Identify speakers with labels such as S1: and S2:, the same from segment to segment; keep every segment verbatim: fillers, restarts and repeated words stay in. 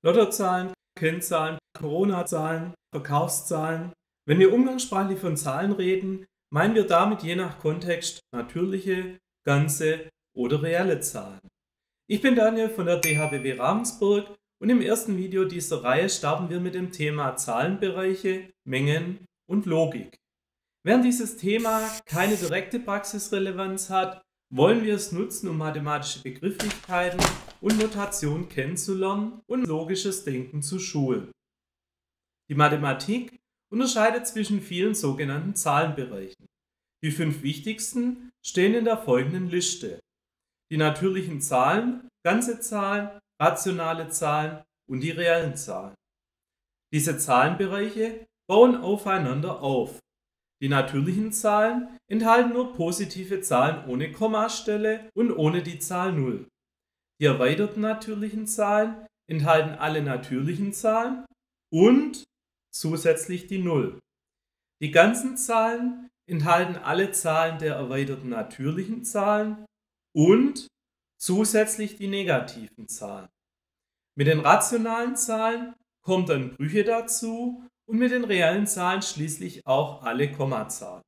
S1: Lottozahlen, Kennzahlen, Corona-Zahlen, Verkaufszahlen. Wenn wir umgangssprachlich von Zahlen reden, meinen wir damit je nach Kontext natürliche, ganze oder reelle Zahlen. Ich bin Daniel von der D H B W Ravensburg und im ersten Video dieser Reihe starten wir mit dem Thema Zahlenbereiche, Mengen und Logik. Während dieses Thema keine direkte Praxisrelevanz hat, wollen wir es nutzen, um mathematische Begrifflichkeiten und Notation kennenzulernen und logisches Denken zu schulen. Die Mathematik unterscheidet zwischen vielen sogenannten Zahlenbereichen. Die fünf wichtigsten stehen in der folgenden Liste: die natürlichen Zahlen, ganze Zahlen, rationale Zahlen und die reellen Zahlen. Diese Zahlenbereiche bauen aufeinander auf. Die natürlichen Zahlen enthalten nur positive Zahlen ohne Kommastelle und ohne die Zahl null. Die erweiterten natürlichen Zahlen enthalten alle natürlichen Zahlen und zusätzlich die null. Die ganzen Zahlen enthalten alle Zahlen der erweiterten natürlichen Zahlen und zusätzlich die negativen Zahlen. Mit den rationalen Zahlen kommen dann Brüche dazu und mit den reellen Zahlen schließlich auch alle Kommazahlen.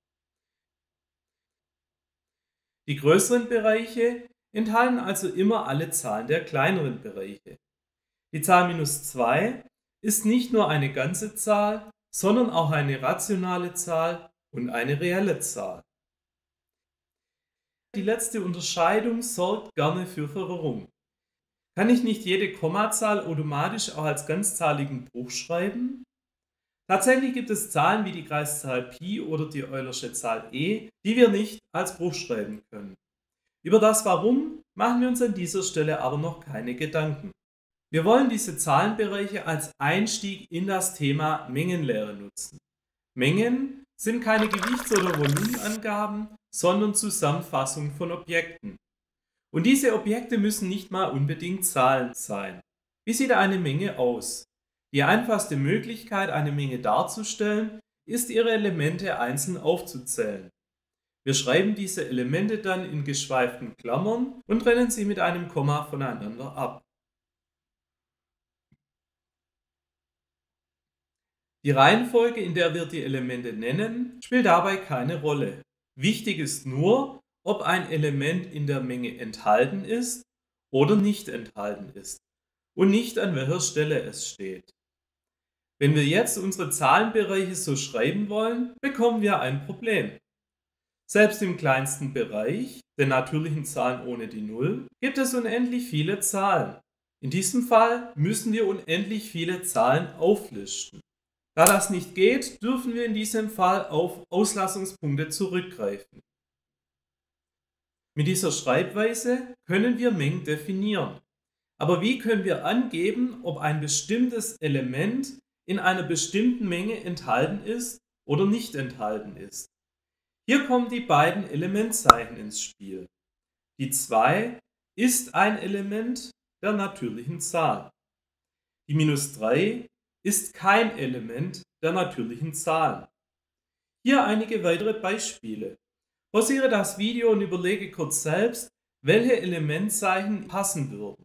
S1: Die größeren Bereiche enthalten also immer alle Zahlen der kleineren Bereiche. Die Zahl minus zwei ist nicht nur eine ganze Zahl, sondern auch eine rationale Zahl und eine reelle Zahl. Die letzte Unterscheidung sorgt gerne für Verwirrung. Kann ich nicht jede Kommazahl automatisch auch als ganzzahligen Bruch schreiben? Tatsächlich gibt es Zahlen wie die Kreiszahl Pi oder die Eulersche Zahl e, die wir nicht als Bruch schreiben können. Über das Warum machen wir uns an dieser Stelle aber noch keine Gedanken. Wir wollen diese Zahlenbereiche als Einstieg in das Thema Mengenlehre nutzen. Mengen sind keine Gewichts- oder Volumenangaben, sondern Zusammenfassungen von Objekten. Und diese Objekte müssen nicht mal unbedingt Zahlen sein. Wie sieht eine Menge aus? Die einfachste Möglichkeit, eine Menge darzustellen, ist, ihre Elemente einzeln aufzuzählen. Wir schreiben diese Elemente dann in geschweiften Klammern und trennen sie mit einem Komma voneinander ab. Die Reihenfolge, in der wir die Elemente nennen, spielt dabei keine Rolle. Wichtig ist nur, ob ein Element in der Menge enthalten ist oder nicht enthalten ist und nicht an welcher Stelle es steht. Wenn wir jetzt unsere Zahlenbereiche so schreiben wollen, bekommen wir ein Problem. Selbst im kleinsten Bereich, den natürlichen Zahlen ohne die Null, gibt es unendlich viele Zahlen. In diesem Fall müssen wir unendlich viele Zahlen auflisten. Da das nicht geht, dürfen wir in diesem Fall auf Auslassungspunkte zurückgreifen. Mit dieser Schreibweise können wir Mengen definieren. Aber wie können wir angeben, ob ein bestimmtes Element in einer bestimmten Menge enthalten ist oder nicht enthalten ist? Hier kommen die beiden Elementzeichen ins Spiel. Die zwei ist ein Element der natürlichen Zahl. Die minus drei ist kein Element der natürlichen Zahlen. Hier einige weitere Beispiele. Pausiere das Video und überlege kurz selbst, welche Elementzeichen passen würden.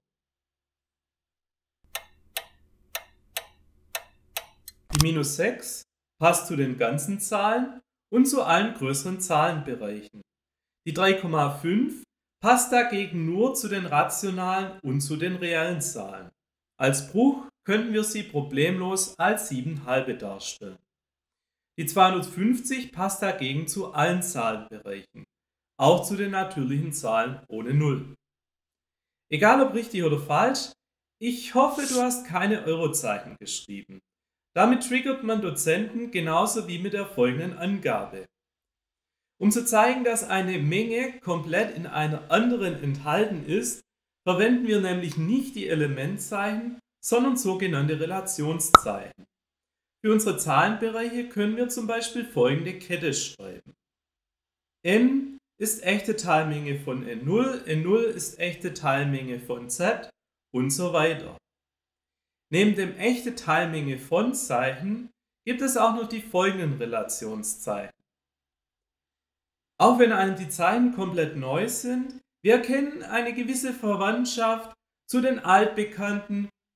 S1: Die minus sechs passt zu den ganzen Zahlen und zu allen größeren Zahlenbereichen. Die drei Komma fünf passt dagegen nur zu den rationalen und zu den reellen Zahlen. Als Bruch könnten wir sie problemlos als sieben Halbe darstellen. Die zweihundertfünfzig passt dagegen zu allen Zahlenbereichen, auch zu den natürlichen Zahlen ohne Null. Egal ob richtig oder falsch, ich hoffe, du hast keine Eurozeichen geschrieben. Damit triggert man Dozenten genauso wie mit der folgenden Angabe. Um zu zeigen, dass eine Menge komplett in einer anderen enthalten ist, verwenden wir nämlich nicht die Elementzeichen, sondern sogenannte Relationszeichen. Für unsere Zahlenbereiche können wir zum Beispiel folgende Kette schreiben. N ist echte Teilmenge von N null, N null ist echte Teilmenge von Z und so weiter. Neben dem echte Teilmenge von Zeichen gibt es auch noch die folgenden Relationszeichen. Auch wenn einem die Zeichen komplett neu sind, wir erkennen eine gewisse Verwandtschaft zu den altbekannten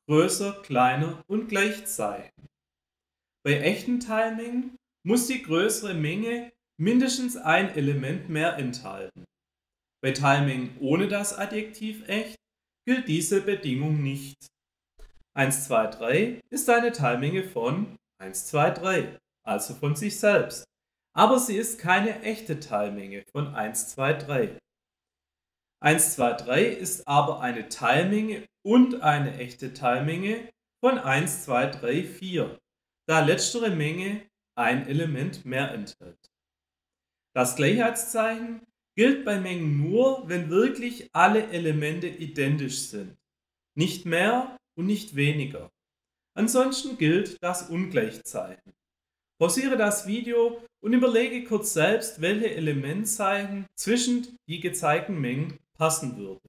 S1: größer, kleiner und gleich sein. Bei echten Teilmengen muss die größere Menge mindestens ein Element mehr enthalten. Bei Teilmengen ohne das Adjektiv echt gilt diese Bedingung nicht. eins, zwei, drei ist eine Teilmenge von eins, zwei, drei, also von sich selbst. Aber sie ist keine echte Teilmenge von eins, zwei, drei. eins, zwei, drei ist aber eine Teilmenge und eine echte Teilmenge von eins, zwei, drei, vier, da letztere Menge ein Element mehr enthält. Das Gleichheitszeichen gilt bei Mengen nur, wenn wirklich alle Elemente identisch sind, nicht mehr und nicht weniger. Ansonsten gilt das Ungleichzeichen. Pausiere das Video und überlege kurz selbst, welche Elementzeichen zwischen die gezeigten Mengen passen würde.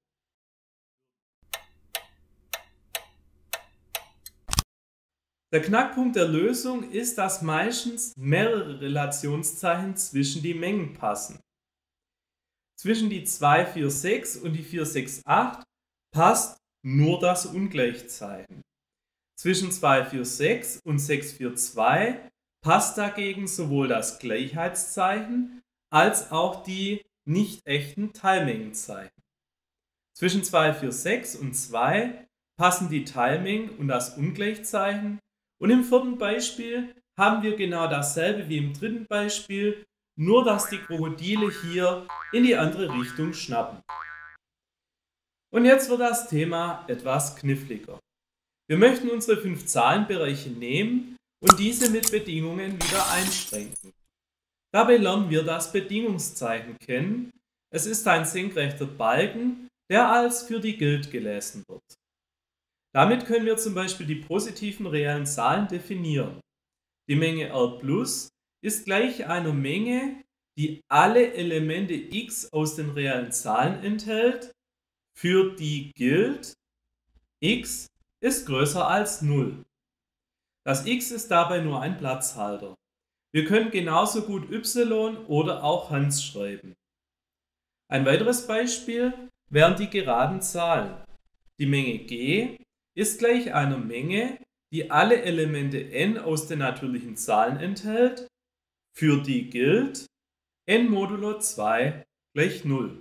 S1: Der Knackpunkt der Lösung ist, dass meistens mehrere Relationszeichen zwischen die Mengen passen. Zwischen die zwei, vier, sechs und die vier, sechs, acht passt nur das Ungleichzeichen. Zwischen zwei, vier, sechs und sechs, vier, zwei passt dagegen sowohl das Gleichheitszeichen als auch die nicht echten Teilmengenzeichen. Zwischen zwei, vier, sechs und zwei passen die Teilmengen und das Ungleichzeichen. Und im vierten Beispiel haben wir genau dasselbe wie im dritten Beispiel, nur dass die Krokodile hier in die andere Richtung schnappen. Und jetzt wird das Thema etwas kniffliger. Wir möchten unsere fünf Zahlenbereiche nehmen und diese mit Bedingungen wieder einschränken. Dabei lernen wir das Bedingungszeichen kennen. Es ist ein senkrechter Balken, der als für die gilt gelesen wird. Damit können wir zum Beispiel die positiven reellen Zahlen definieren. Die Menge R plus ist gleich einer Menge, die alle Elemente x aus den reellen Zahlen enthält, für die gilt, x ist größer als null. Das x ist dabei nur ein Platzhalter. Wir können genauso gut y oder auch Hans schreiben. Ein weiteres Beispiel wären die geraden Zahlen. Die Menge g ist gleich einer Menge, die alle Elemente n aus den natürlichen Zahlen enthält, für die gilt n modulo zwei gleich null.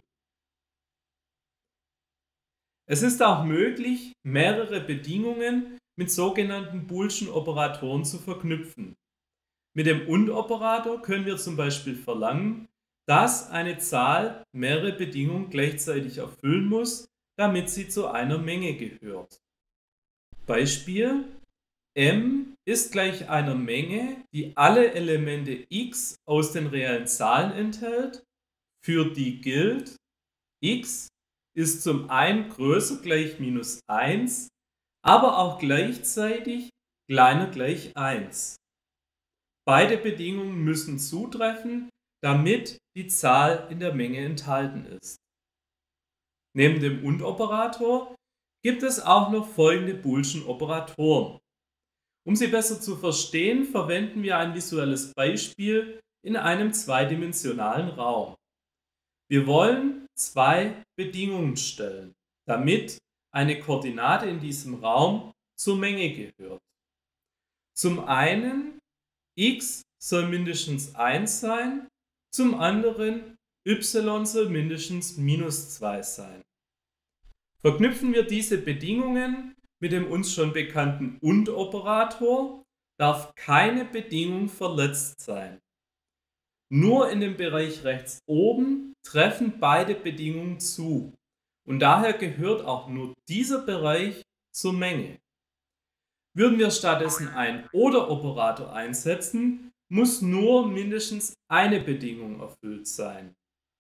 S1: Es ist auch möglich, mehrere Bedingungen mit sogenannten Boolschen Operatoren zu verknüpfen. Mit dem Und-Operator können wir zum Beispiel verlangen, dass eine Zahl mehrere Bedingungen gleichzeitig erfüllen muss, damit sie zu einer Menge gehört. Beispiel: m ist gleich einer Menge, die alle Elemente x aus den reellen Zahlen enthält, für die gilt, x ist zum einen größer gleich minus eins, aber auch gleichzeitig kleiner gleich eins. Beide Bedingungen müssen zutreffen, damit die Zahl in der Menge enthalten ist. Neben dem Und-Operator gibt es auch noch folgende Boolschen Operatoren. Um sie besser zu verstehen, verwenden wir ein visuelles Beispiel in einem zweidimensionalen Raum. Wir wollen zwei Bedingungen stellen, damit eine Koordinate in diesem Raum zur Menge gehört. Zum einen x soll mindestens eins sein, zum anderen y soll mindestens minus zwei sein. Verknüpfen wir diese Bedingungen mit dem uns schon bekannten Und-Operator, darf keine Bedingung verletzt sein. Nur in dem Bereich rechts oben treffen beide Bedingungen zu und daher gehört auch nur dieser Bereich zur Menge. Würden wir stattdessen einen Oder-Operator einsetzen, muss nur mindestens eine Bedingung erfüllt sein.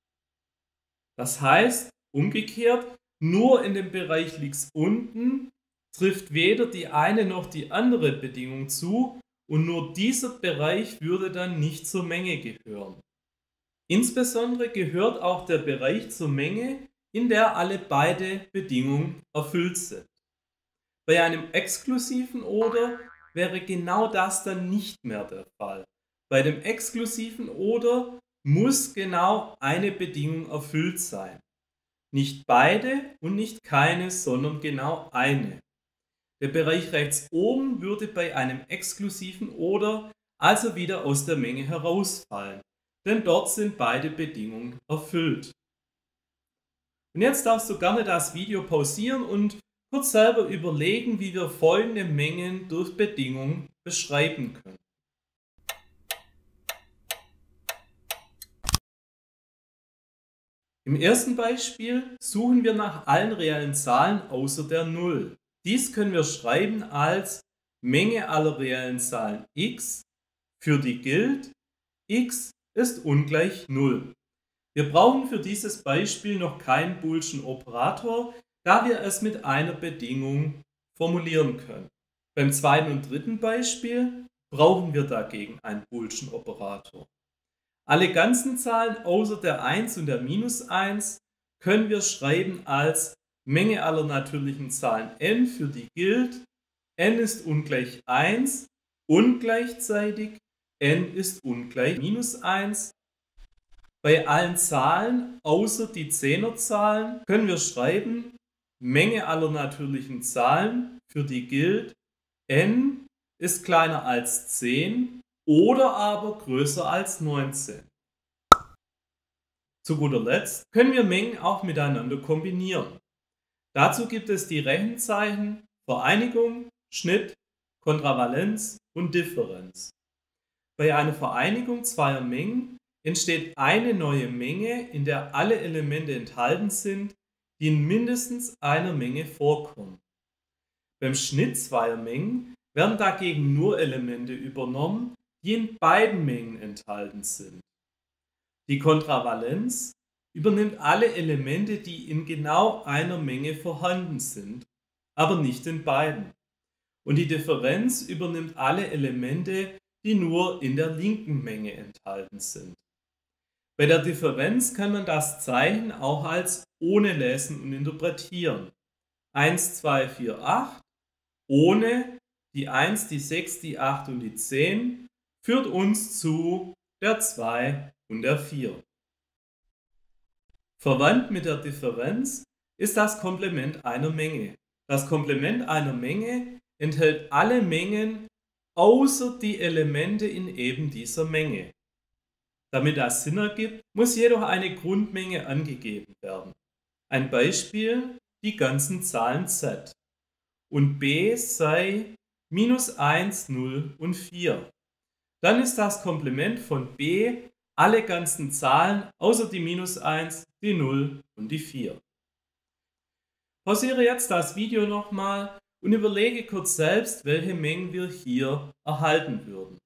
S1: Das heißt, umgekehrt, nur in dem Bereich links unten trifft weder die eine noch die andere Bedingung zu und nur dieser Bereich würde dann nicht zur Menge gehören. Insbesondere gehört auch der Bereich zur Menge, in der alle beide Bedingungen erfüllt sind. Bei einem exklusiven Oder wäre genau das dann nicht mehr der Fall. Bei dem exklusiven Oder muss genau eine Bedingung erfüllt sein. Nicht beide und nicht keine, sondern genau eine. Der Bereich rechts oben würde bei einem exklusiven Oder also wieder aus der Menge herausfallen, denn dort sind beide Bedingungen erfüllt. Und jetzt darfst du gerne das Video pausieren und kurz selber überlegen, wie wir folgende Mengen durch Bedingungen beschreiben können. Im ersten Beispiel suchen wir nach allen reellen Zahlen außer der null. Dies können wir schreiben als Menge aller reellen Zahlen x, für die gilt, x ist ungleich null. Wir brauchen für dieses Beispiel noch keinen boolschen Operator, da wir es mit einer Bedingung formulieren können. Beim zweiten und dritten Beispiel brauchen wir dagegen einen boolschen Operator. Alle ganzen Zahlen außer der eins und der minus eins können wir schreiben als Menge aller natürlichen Zahlen n, für die gilt, n ist ungleich eins und gleichzeitig n ist ungleich minus eins. Bei allen Zahlen außer die Zehnerzahlen können wir schreiben Menge aller natürlichen Zahlen, für die gilt, n ist kleiner als zehn oder aber größer als neunzehn. Zu guter Letzt können wir Mengen auch miteinander kombinieren. Dazu gibt es die Rechenzeichen Vereinigung, Schnitt, Kontravalenz und Differenz. Bei einer Vereinigung zweier Mengen entsteht eine neue Menge, in der alle Elemente enthalten sind, die in mindestens einer Menge vorkommen. Beim Schnitt zweier Mengen werden dagegen nur Elemente übernommen, die in beiden Mengen enthalten sind. Die Kontravalenz übernimmt alle Elemente, die in genau einer Menge vorhanden sind, aber nicht in beiden. Und die Differenz übernimmt alle Elemente, die nur in der linken Menge enthalten sind. Bei der Differenz kann man das Zeichen auch als ohne lesen und interpretieren. eins, zwei, vier, acht ohne die eins, die sechs, die acht und die zehn führt uns zu der zwei und der vier. Verwandt mit der Differenz ist das Komplement einer Menge. Das Komplement einer Menge enthält alle Mengen außer die Elemente in eben dieser Menge. Damit das Sinn ergibt, muss jedoch eine Grundmenge angegeben werden. Ein Beispiel: die ganzen Zahlen z. Und b sei minus eins, null und vier. Dann ist das Komplement von b alle ganzen Zahlen außer die minus eins, die null und die vier. Pausiere jetzt das Video nochmal und überlege kurz selbst, welche Mengen wir hier erhalten würden.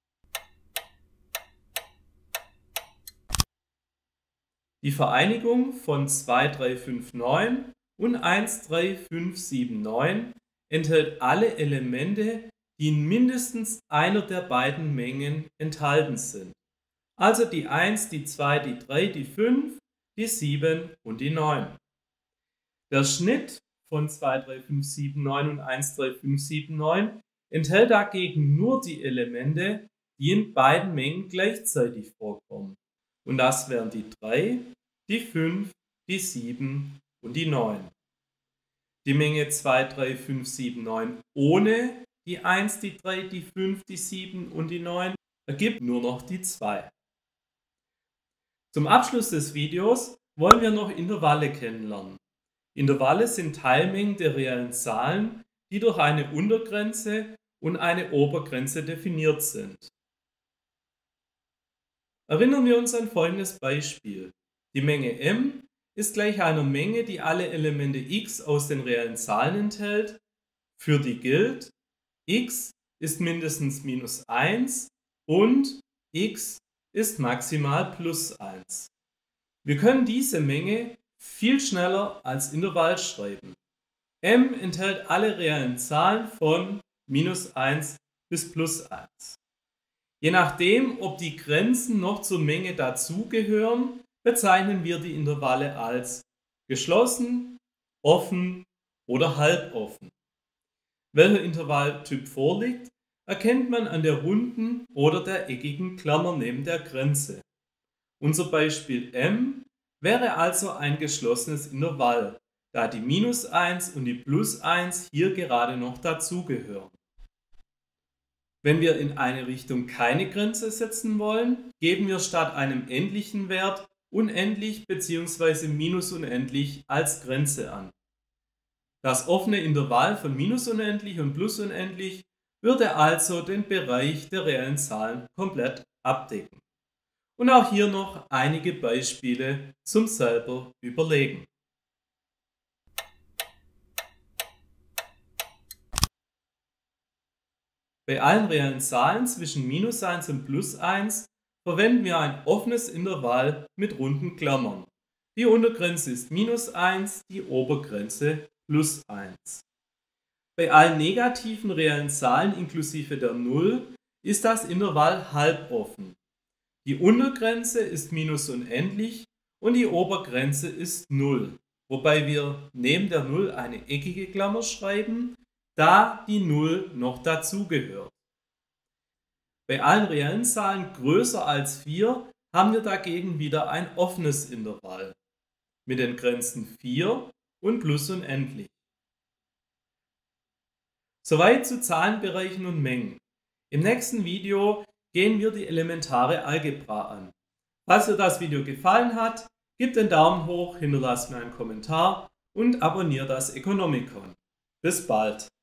S1: Die Vereinigung von zwei, drei, fünf, neun und eins, drei, fünf, sieben, neun enthält alle Elemente, die in mindestens einer der beiden Mengen enthalten sind. Also die eins, die zwei, die drei, die fünf, die sieben und die neun. Der Schnitt von zwei, drei, fünf, sieben, neun und eins, drei, fünf, sieben, neun enthält dagegen nur die Elemente, die in beiden Mengen gleichzeitig vorkommen. Und das wären die drei, die fünf, die sieben und die neun. Die Menge zwei, drei, fünf, sieben, neun ohne die eins, die drei, die fünf, die sieben und die neun ergibt nur noch die zwei. Zum Abschluss des Videos wollen wir noch Intervalle kennenlernen. Intervalle sind Teilmengen der reellen Zahlen, die durch eine Untergrenze und eine Obergrenze definiert sind. Erinnern wir uns an folgendes Beispiel. Die Menge m ist gleich einer Menge, die alle Elemente x aus den reellen Zahlen enthält, für die gilt, x ist mindestens minus eins und x ist maximal plus eins. Wir können diese Menge viel schneller als Intervall schreiben. M enthält alle reellen Zahlen von minus eins bis plus eins. Je nachdem, ob die Grenzen noch zur Menge dazugehören, bezeichnen wir die Intervalle als geschlossen, offen oder halboffen. Welcher Intervalltyp vorliegt, erkennt man an der runden oder der eckigen Klammer neben der Grenze. Unser Beispiel m wäre also ein geschlossenes Intervall, da die minus eins und die plus eins hier gerade noch dazugehören. Wenn wir in eine Richtung keine Grenze setzen wollen, geben wir statt einem endlichen Wert unendlich bzw. minus unendlich als Grenze an. Das offene Intervall von minus unendlich und plus unendlich würde also den Bereich der reellen Zahlen komplett abdecken. Und auch hier noch einige Beispiele zum selber überlegen. Bei allen reellen Zahlen zwischen minus eins und plus eins verwenden wir ein offenes Intervall mit runden Klammern. Die Untergrenze ist minus eins, die Obergrenze plus eins. Bei allen negativen reellen Zahlen inklusive der null ist das Intervall halboffen. Die Untergrenze ist minus unendlich und die Obergrenze ist null, wobei wir neben der null eine eckige Klammer schreiben, da die null noch dazugehört. Bei allen reellen Zahlen größer als vier haben wir dagegen wieder ein offenes Intervall mit den Grenzen vier und plus unendlich. Soweit zu Zahlenbereichen und Mengen. Im nächsten Video gehen wir die elementare Algebra an. Falls dir das Video gefallen hat, gib den Daumen hoch, hinterlass mir einen Kommentar und abonniere das Ökonomikon. Bis bald!